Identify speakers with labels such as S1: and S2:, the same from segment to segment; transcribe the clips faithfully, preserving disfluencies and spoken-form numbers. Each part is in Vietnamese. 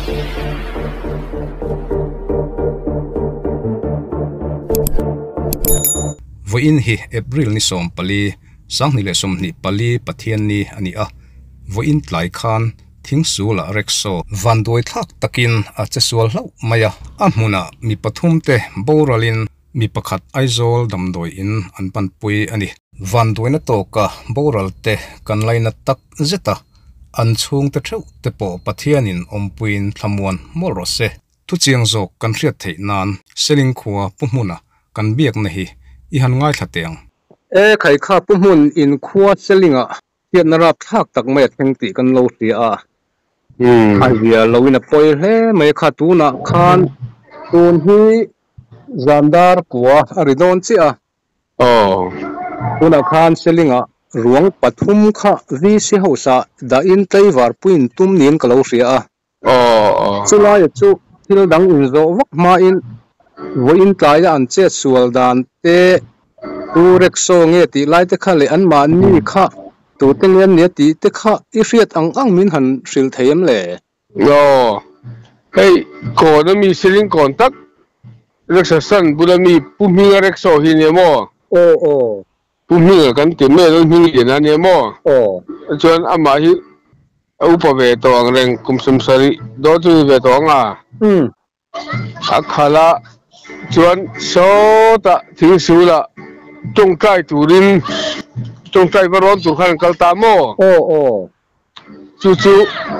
S1: Voi in hi April ni som pali sang ni le som ni pali pathian ni ani a voi in tlai khan thing su la rekso van doi thak takin a chesual hlau maya a hmuna mi pathum te boralin mi pakhat aizol damdoi in an pan pui ani van doi na to ka boral te kan laina tak zeta an chung te theu te po pathianin ompuin thlamuan molro se tu chiang zok kan riat thei nan seling khuwa pumuna kan biakna hi i han ngai thateng
S2: e khai kha pumun in khuwa selinga tiat na rap thak tak mai thengti kan lo ria a hm ai bia loina poi he mai kha tu na khan tun hi zandar kwa aridon chi a oh tuna khan selinga ruang pathum kha vi si hosa da in taiwar puin tum nin ka lo ria a oh chula ya chu thil dang in zo wak ma in wo in tlai an che sual dan te tu Rickshaw nge ti lai te kha le an ma ni kha tu tengen ne ti te kha i riat ang ang min han hril theim le
S3: yo hey ko na mi seling kontak Rickshaw san budami puminga Rickshaw hi ne mo
S2: o o
S3: puminga kan ti me lo hi ne na ne mo
S2: o
S3: chuan ama hi au pa ve to ang reng kum sum sari do chu ve to nga
S2: hm
S3: akhala chuan so ta thing su la tong kai turin tong kai baron tu khan kal ta mo
S2: o o
S3: chu chu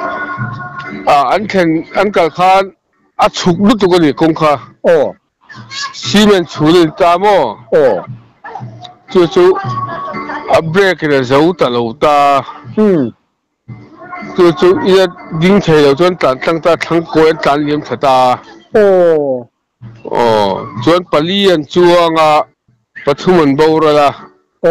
S3: a an khen an kal khan a chuk lu tu ko ni kong kha
S2: o
S3: simen chuli ta mo
S2: o
S3: chu chu a break le zo ta lo ta
S2: hm
S3: chu chu ia ding thei lo chuan tan tang ta thang ko an tan liam thata
S2: o
S3: o chuan palian chuanga pathuman borala
S2: o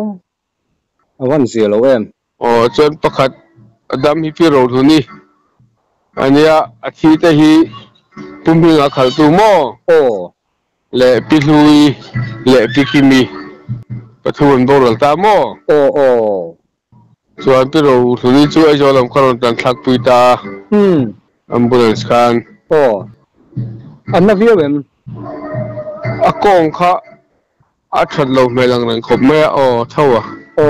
S2: awan zelo em
S3: o chuan pakhat adam hi pi ro thuni ania athi te hi puminga khal tu mo
S2: o
S3: le pilui le pikimi pathuman boral ta mo
S2: o o
S3: chuan pi ro thuni chu ai zolam kharon tan thak pui ta
S2: hm
S3: ambulance khan
S2: o anna viawem
S3: akong kha a that lo melang rang khop me o thawa
S2: o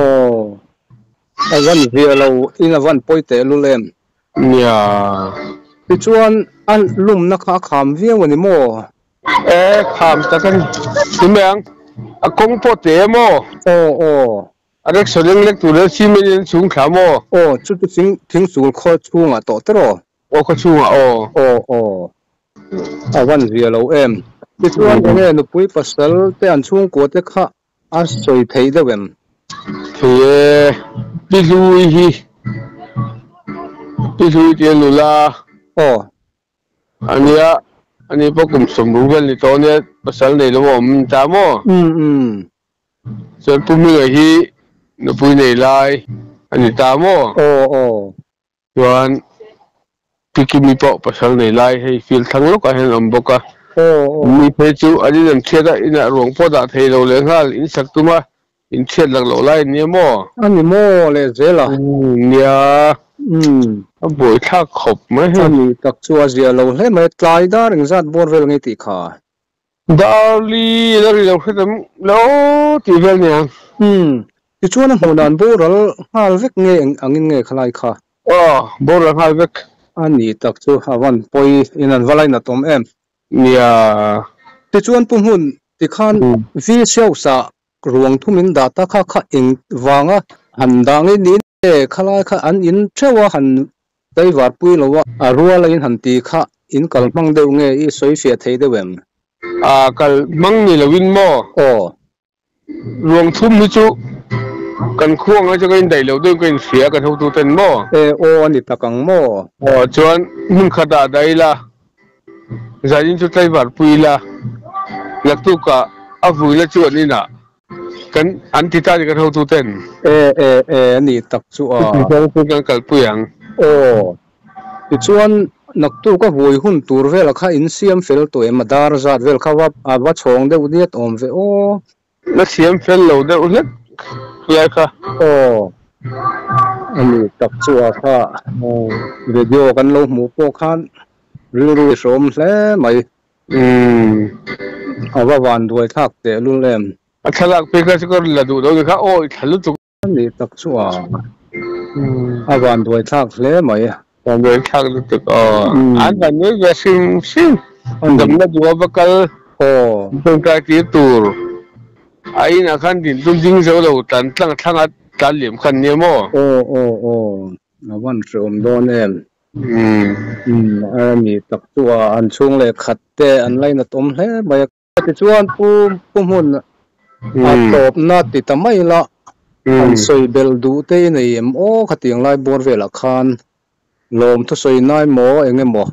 S2: awan vialo in awan poite lulem
S3: nya
S2: ti chuan an lum na kha kham viawani mo
S3: e kham ta kan timang akong po te mo
S2: o o
S3: arek soling lek tu le si million chung kha mo
S2: o chu tu sing thing sul kho chunga to tero
S3: o kho chunga o
S2: o o awan vialo em ti chuan nge nu pui pasal te an chung ko te kha a soi thei dewem
S3: thie pilui hi pilui te lula
S2: o
S3: ania ani pokum somrugal ni to ne pasal nei lo om ta mo
S2: hm hm
S3: chuan pumi hi nu pui nei lai ani ta mo
S2: o o
S3: chuan pikimi po pasal nei lai hei fil thang lo ka hen om boka
S2: o
S3: mi phe chu adin theda ina rong po da thei lo le ngal in sak tuma in thet lang lo lai ni mo
S2: ani mo le zela
S3: nia
S2: hm
S3: a boi thak khop ma he
S2: ani tak chua zia lo hle mai tlai da ring zat bor vel ngai ti kha
S3: dali la ri lo khadam lo ti vel nia
S2: hm ti chuan hmunan boral hal vek nge angin nge khalai kha
S3: oh bor hal vek
S2: ani tak chu awan poi in an valai na tom em
S3: nia
S2: ti chuan pumun ti khan vi siau sa ruang thumin data kha kha eng wanga han dang ni e khalai kha an in thewa han taiwar pui lowa a ruala in han ti kha in kalmang deu nge i soi fia thei dewem
S3: a kal mang ni lawin mo
S2: o
S3: ruang thum ni chu kan khuang a chain dai lo deu kan sia kan ho tu ten mo
S2: e o ani takang mo
S3: o chuan mun khada dai la zain chu taiwar pui la laktu ka avui la chu ni na kan anti ta kan ho tu ten
S2: e e e ani tak chu a
S3: kan kal puyang
S2: o ti chuan nak tu ka voi hun tur vel kha in siam fel to em dar zat vel kha wa wa chhong de udiat om ve o
S3: na siam fel lo de ulet ya kha
S2: o ani tak chu a kha video kan lo mu po khan ril ru som hle mai
S3: um
S2: awa wan duai thak te lu lem
S3: a thalak pe ka sikor la du do ka oi thalu tu
S2: ni tak chuwa
S3: um
S2: awan duai thak hle mai
S3: còn người khác thì có anh là người về sinh sinh đầm nó vừa bắt đầu
S2: ồ
S3: trong cái tiết tour ai là khăn điện tung chính số đầu tận tăng thang ở tận điểm khăn nhiều mò
S2: ồ ồ ồ awan som don em
S3: um
S2: um ani tak chuwa an chung le khat te an lain atom hle mai ti chuan pu pu mun a top na ti tamai la an soi bel du te nei em o khatiang lai bor vela khan lom thu soi nai mo enge mo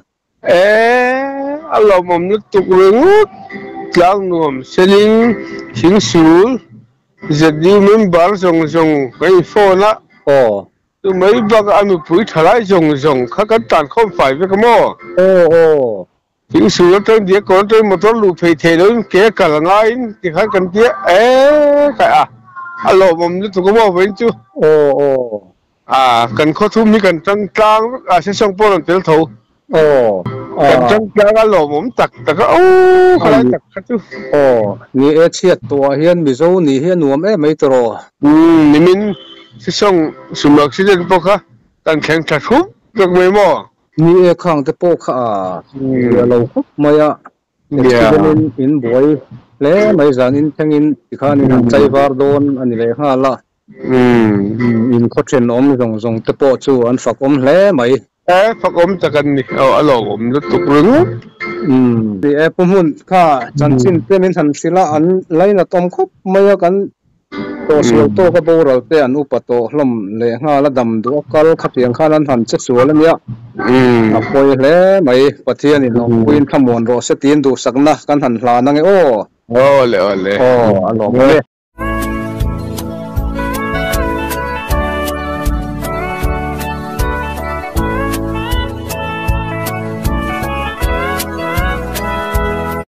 S3: ê alo mầm nước tục rừng lang nuông selling chính suối giật đi mình bảo dùng dùng cái phone á
S2: ồ
S3: tụi mấy bác anh mới thả lại dùng dùng khác cái tàn không phải với cái mò
S2: ồ ồ
S3: chính suối trên địa có trên một số lục phê thế đó kia cả là ngay thì khác cần kia ê cái à alo mầm nước tục có mò bên chứ
S2: ồ ồ
S3: à cần khó thu mi cần trăng trăng à sẽ xong bao lần tiêu thầu
S2: ồ
S3: cần trăng trăng á lộ mồm tặc tặc á ô cái này tặc khác chứ
S2: ồ ni e chiat tua hian mi zo ni hian nuam e mai tro
S3: um ni min sẽ xong sum accident bao ha cần khen thật khúc được mấy mò
S2: ni e khang te po kha ya lo khop mai a in in boy le mai zan in thangin tikhan in chai var don ani le ha la
S3: um
S2: in kho then om rong rong te po chu an fak om hle mai
S3: ê phát om chắc cần đi ờ alo om nó tục rừng
S2: um ti e pumun kha chan chin te min han sila an laina tom khop mai kan to sul to ka bo ro te an upato hlom le nga la dam du kal khatiang khan an han che sual mia
S3: um
S2: a poi hle mai pathian in long queen thamon ro se tin du sakna kan han hla na nge o
S3: ole ole
S2: o alo